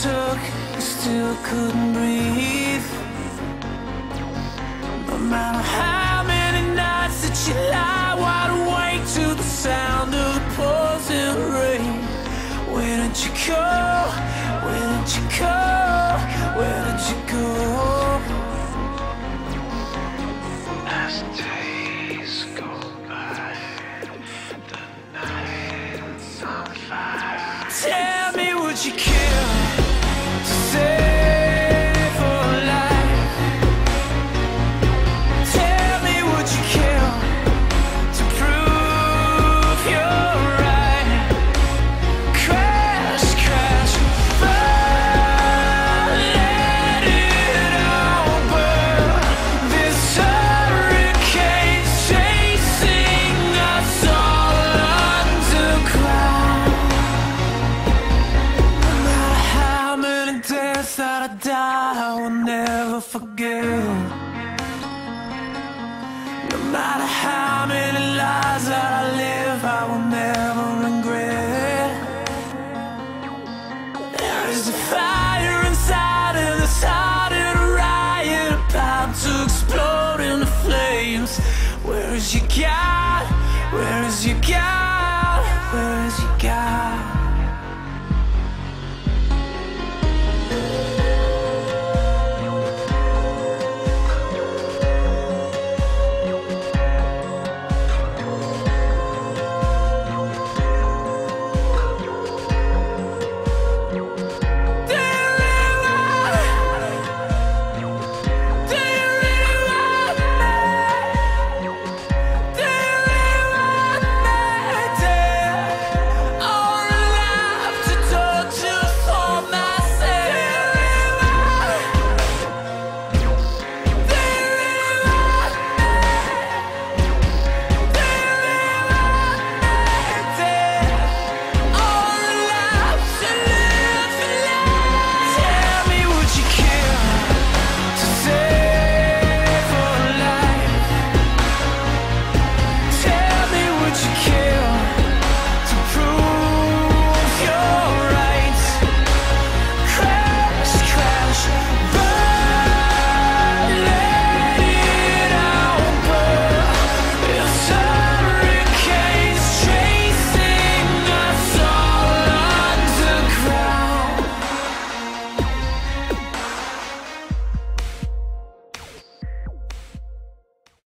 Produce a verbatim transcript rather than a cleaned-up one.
took, you still couldn't breathe. No matter how many nights that you lie wide awake to the sound of the pouring rain. Where did you go? Where did you go? Where did you go? As days go by, the night's on fire. Tell me, would you kill to save a life? Tell me, would you kill to prove you're right? Crash, crash, burn, let it all burn. This hurricane's chasing us all underground. No matter how many deaths that I die, I will never forget. No matter how many lies that I live, I will never regret. There is a fire inside of this heart and a riot about to explode into flames. Where is your God? Where is your God?